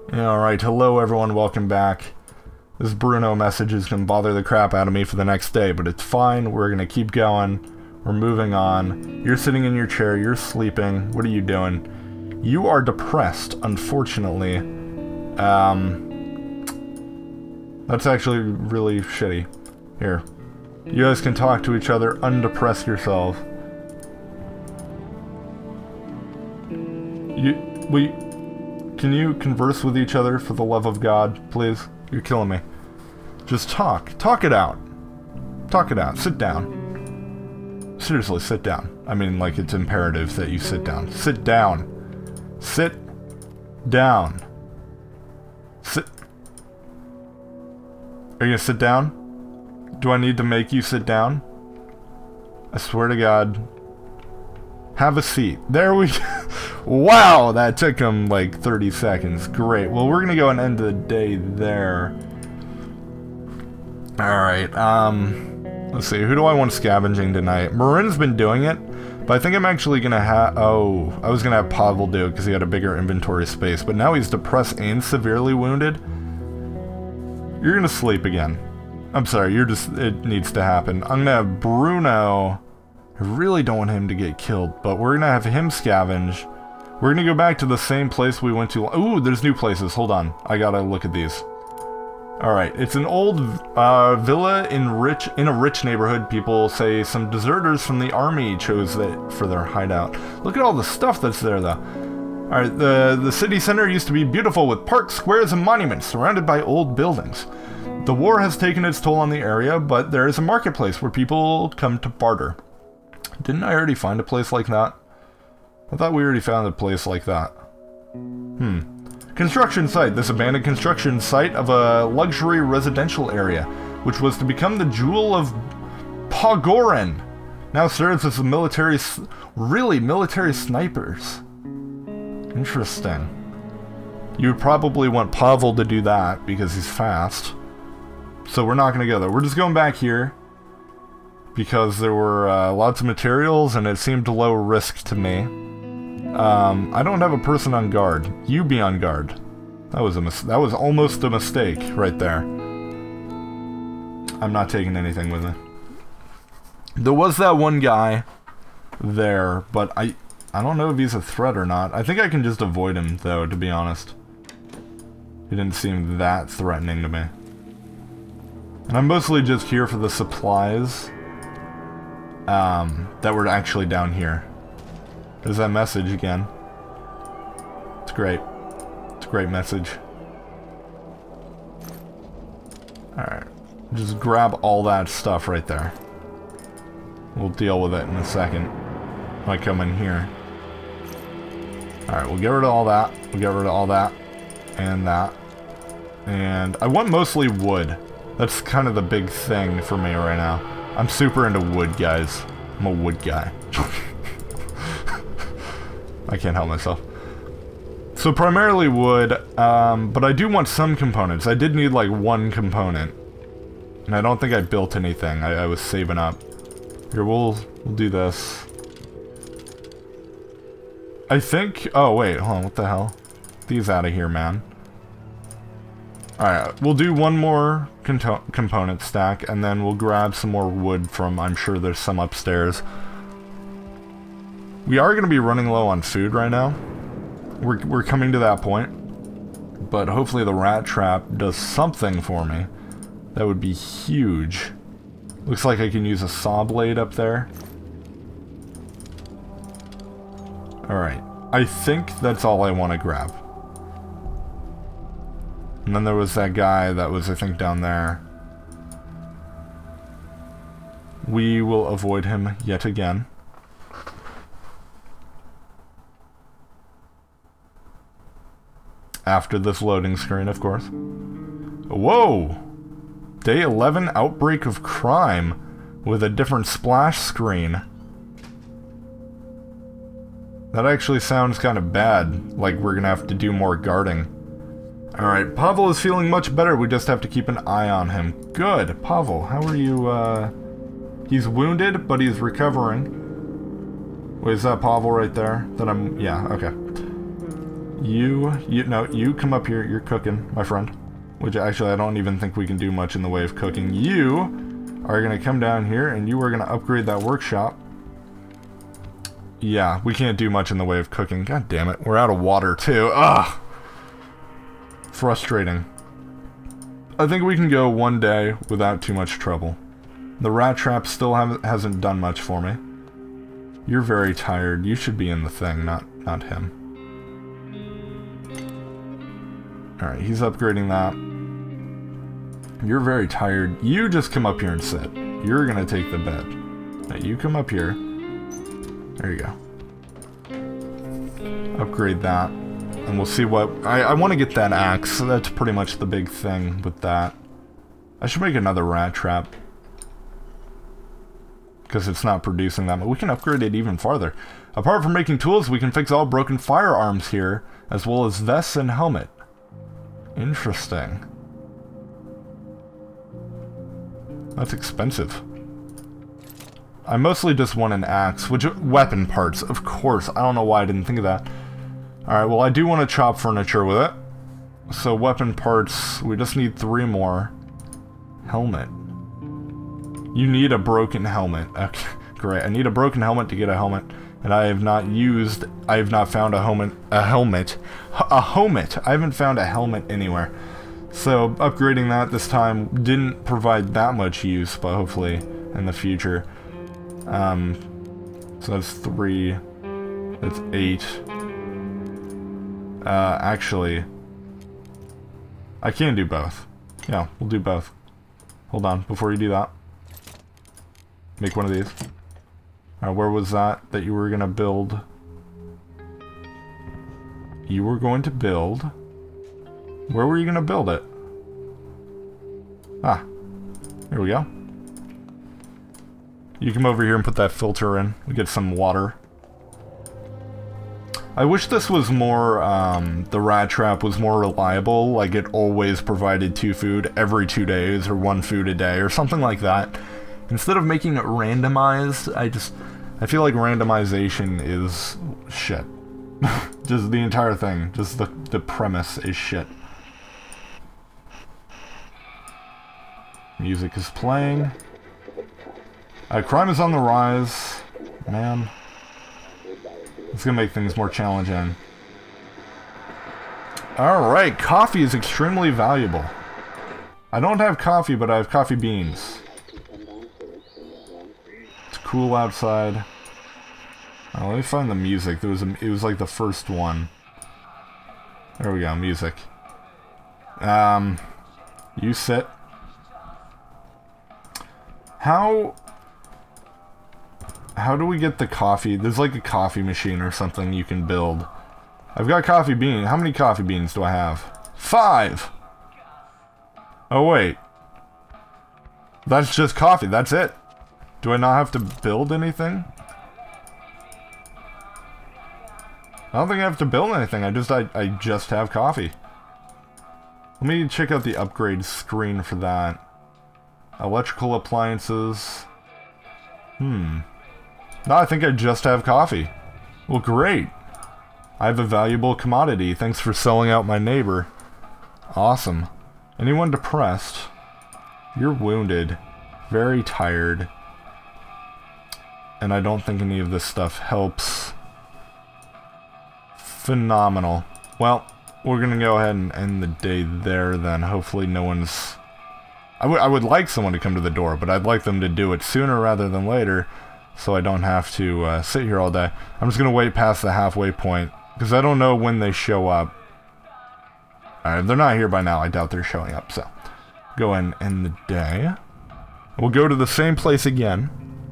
Alright, hello everyone, welcome back. This Bruno message is going to bother the crap out of me for the next day, but it's fine, we're going to keep going. We're moving on. You're sitting in your chair, you're sleeping. What are you doing? You are depressed, unfortunately. That's actually really shitty. Here. You guys can talk to each other, undepress yourself. Can you converse with each other for the love of God, please? You're killing me. Just talk. Talk it out. Talk it out. Sit down. Seriously, sit down. I mean, like, it's imperative that you sit down. Sit down. Sit down. Sit. Are you gonna sit down? Do I need to make you sit down? I swear to God. Have a seat. There we go. Wow, that took him like 30 seconds. Great. Well, we're gonna go and end the day there. Alright, let's see. Who do I want scavenging tonight? Marin's been doing it, but I think I'm actually gonna have... Oh, I was gonna have Pavel do it because he had a bigger inventory space, but now he's depressed and severely wounded. You're gonna sleep again. I'm sorry, you're just... It needs to happen. I'm gonna have Bruno... I really don't want him to get killed, but we're gonna have him scavenge. We're gonna go back to the same place we went to. Ooh, there's new places. Hold on. I gotta look at these. Alright, it's an old villa in a rich neighborhood. People say some deserters from the army chose it for their hideout. Look at all the stuff that's there, though. Alright, the city center used to be beautiful with parks, squares, and monuments surrounded by old buildings. The war has taken its toll on the area, but there is a marketplace where people come to barter. Didn't I already find a place like that? I thought we already found a place like that. Construction site. This abandoned construction site of a luxury residential area, which was to become the jewel of Pogoren, now serves as the military snipers. Interesting. You would probably want Pavel to do that, because he's fast. So we're not going to go there. We're just going back here. Because there were lots of materials and it seemed low risk to me. I don't have a person on guard. You be on guard. That was almost a mistake right there. I'm not taking anything with me. There was that one guy there, but I don't know if he's a threat or not. I think I can just avoid him though, to be honest. He didn't seem that threatening to me. And I'm mostly just here for the supplies. That were actually down here. There's that message again. It's great. It's a great message. Alright. Just grab all that stuff right there. We'll deal with it in a second. Might come in here. Alright, we'll get rid of all that. We'll get rid of all that. And that. And I want mostly wood. That's kind of the big thing for me right now. I'm super into wood, guys. I'm a wood guy. I can't help myself. So primarily wood, but I do want some components. I did need like one component. And I don't think I built anything. I was saving up. Here, we'll do this. I think... Oh, wait, hold on, what the hell? Get these out of here, man. Alright, we'll do one more component stack, and then we'll grab some more wood from, I'm sure there's some upstairs. We are going to be running low on food right now. We're coming to that point. But hopefully the rat trap does something for me. That would be huge. Looks like I can use a saw blade up there. Alright, I think that's all I want to grab. And then there was that guy that was, I think, down there. We will avoid him yet again. After this loading screen, of course. Whoa! Day 11 outbreak of crime with a different splash screen. That actually sounds kind of bad, like we're gonna have to do more guarding. Alright, Pavel is feeling much better, we just have to keep an eye on him. Good! Pavel, how are you, He's wounded, but he's recovering. Wait, is that Pavel right there? Yeah, okay. No, you come up here. You're cooking, my friend. Which actually I don't even think we can do much in the way of cooking. You are going to come down here and you are going to upgrade that workshop. Yeah, we can't do much in the way of cooking. God damn it. We're out of water too. Ugh. Frustrating. I think we can go one day without too much trouble. The rat trap still hasn't done much for me. You're very tired. You should be in the thing, not him. Alright, he's upgrading that. You're very tired. You just come up here and sit. You're gonna take the bed. Now you come up here. There you go. Upgrade that. And we'll see what... I want to get that axe, so that's pretty much the big thing with that. I should make another rat trap. Because it's not producing that much. We can upgrade it even farther. Apart from making tools, we can fix all broken firearms here, as well as vests and helmet. Interesting. That's expensive. I mostly just want an axe, which weapon parts, of course. I don't know why I didn't think of that. Alright, well I do want to chop furniture with it. So weapon parts, we just need 3 more. Helmet. You need a broken helmet. Okay, great. I need a broken helmet to get a helmet. And I have not found a helmet. I haven't found a helmet anywhere. So upgrading that this time didn't provide that much use, but hopefully in the future. So that's 3. That's 8. Actually, I can do both. Yeah, we'll do both. Hold on, before you do that. Make one of these. Where was that you were gonna build? You were going to build... Where were you gonna build it? Ah. Here we go. You come over here and put that filter in. We get some water. I wish this was more, the rat trap was more reliable, like it always provided 2 food every 2 days, or 1 food a day, or something like that. Instead of making it randomized, I feel like randomization is shit. Just the entire thing, just the premise is shit. Music is playing. Crime is on the rise. Man. It's gonna make things more challenging. Alright, coffee is extremely valuable. I don't have coffee, but I have coffee beans. It's cool outside. Oh, let me find the music. It was like the first one. There we go, music. You sit. How do we get the coffee? There's like a coffee machine or something you can build. I've got coffee beans. How many coffee beans do I have? 5! Oh wait. That's just coffee. That's it. Do I not have to build anything? I don't think I have to build anything. I just have coffee. Let me check out the upgrade screen for that. Electrical appliances. No, I think I just have coffee. Well, great. I have a valuable commodity. Thanks for selling out my neighbor. Awesome. Anyone depressed? You're wounded. Very tired. And I don't think any of this stuff helps. Phenomenal. Well, we're gonna go ahead and end the day there then. Hopefully no one's... I would like someone to come to the door, but I'd like them to do it sooner rather than later, so I don't have to sit here all day. I'm just gonna wait past the halfway point, because I don't know when they show up. If they're not here by now, I doubt they're showing up, so... Go ahead and end the day. We'll go to the same place again.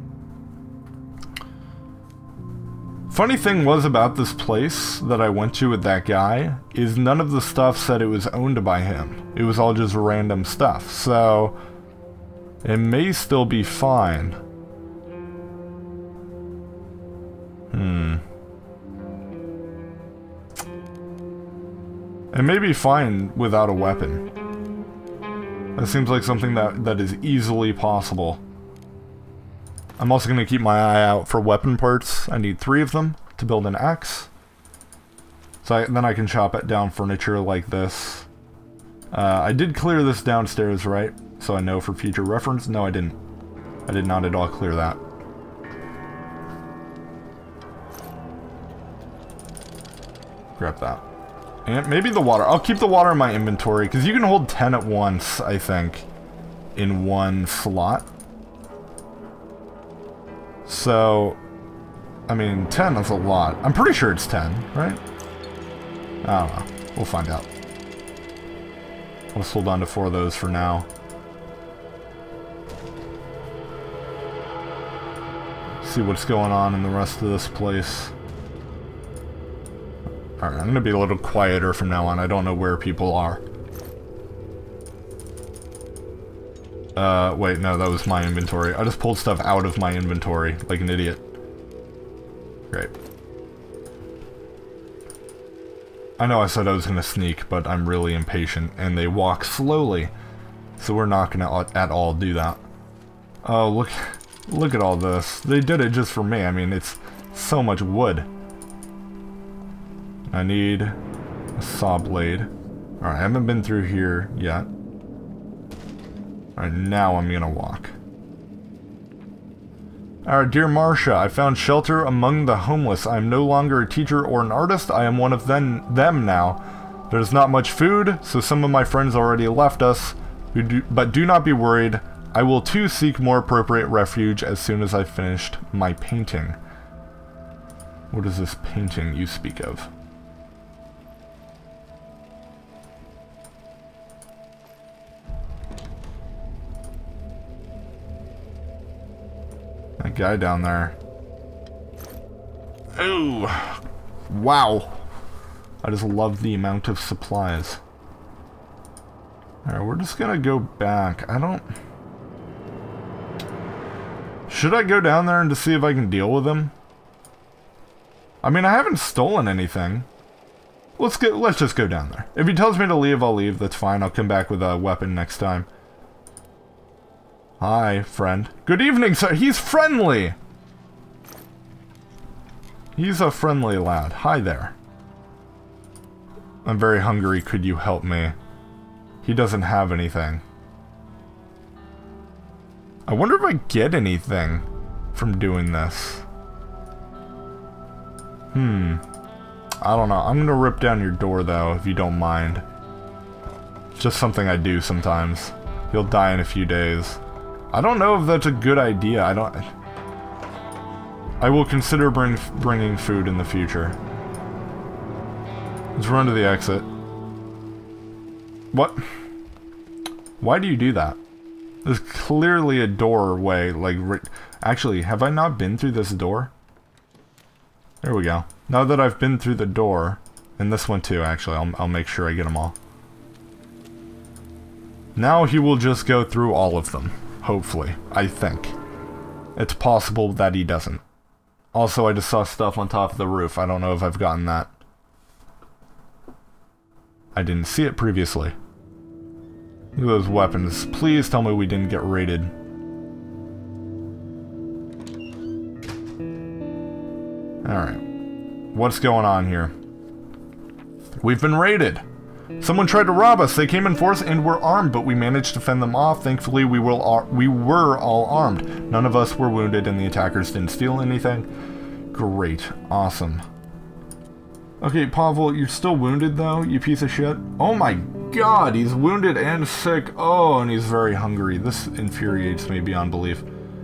Funny thing was about this place that I went to with that guy, is none of the stuff said it was owned by him. It was all just random stuff, so... It may still be fine. It may be fine without a weapon. That seems like something that is easily possible. I'm also going to keep my eye out for weapon parts. I need 3 of them to build an axe. So then I can chop it down furniture like this. I did clear this downstairs, right? So I know for future reference. No, I didn't. I did not at all clear that. Grab that. And maybe the water. I'll keep the water in my inventory, because you can hold 10 at once, I think, in one slot. So, I mean, 10 is a lot. I'm pretty sure it's 10, right? I don't know. We'll find out. Let's hold on to 4 of those for now. See what's going on in the rest of this place. Alright, I'm gonna be a little quieter from now on. I don't know where people are. Wait, no, that was my inventory. I just pulled stuff out of my inventory like an idiot. Great. I know I said I was gonna sneak, but I'm really impatient, and they walk slowly. So we're not gonna at all do that. Oh, look at all this. They did it just for me. I mean, it's so much wood. I need a saw blade. Alright, I haven't been through here yet. Alright, now I'm gonna walk. Alright, dear Marcia, I found shelter among the homeless. I am no longer a teacher or an artist. I am one of them now. There's not much food, so some of my friends already left us. But do not be worried. I will too seek more appropriate refuge as soon as I've finished my painting. What is this painting you speak of? That guy down there. Ooh! Wow! I just love the amount of supplies. Alright, we're just gonna go back. I don't... Should I go down there and to see if I can deal with him? I mean, I haven't stolen anything. Let's just go down there. If he tells me to leave, I'll leave. That's fine. I'll come back with a weapon next time. Hi, friend. Good evening, sir. He's friendly! He's a friendly lad. Hi there. I'm very hungry. Could you help me? He doesn't have anything. I wonder if I get anything from doing this. I don't know. I'm gonna rip down your door, though, if you don't mind. It's just something I do sometimes. He'll die in a few days. I don't know if that's a good idea. I will consider bringing food in the future. Let's run to the exit. What? Why do you do that? There's clearly a doorway, like... Actually, have I not been through this door? There we go. Now that I've been through the door... And this one too, actually. I'll make sure I get them all. Now he will just go through all of them. Hopefully. I think. It's possible that he doesn't. Also, I just saw stuff on top of the roof. I don't know if I've gotten that. I didn't see it previously. Look at those weapons. Please tell me we didn't get raided. Alright. What's going on here? We've been raided! Someone tried to rob us. They came in force and were armed, but we managed to fend them off. Thankfully, we were all armed. None of us were wounded, and the attackers didn't steal anything. Great. Awesome. Okay, Pavel, you're still wounded, though, you piece of shit? Oh my god, he's wounded and sick. Oh, and he's very hungry. This infuriates me beyond belief.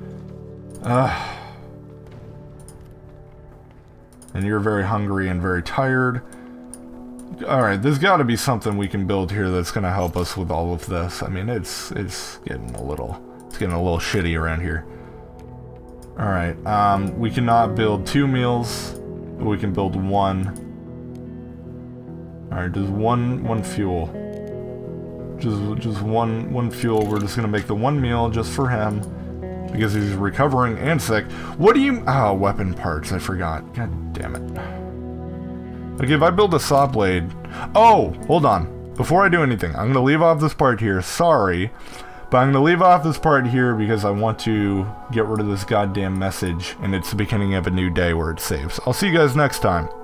And you're very hungry and very tired. Alright, there's got to be something we can build here that's going to help us with all of this. I mean, it's getting a little shitty around here. Alright, we cannot build 2 meals, but we can build 1. Alright, just one fuel. Just one fuel. We're just gonna make the 1 meal just for him. Because he's recovering and sick. What do you... Oh, weapon parts, I forgot. God damn it. Okay, if I build a saw blade... Oh, hold on. Before I do anything, I'm gonna leave off this part here. Sorry. But I'm gonna leave off this part here because I want to get rid of this goddamn message. And it's the beginning of a new day where it saves. I'll see you guys next time.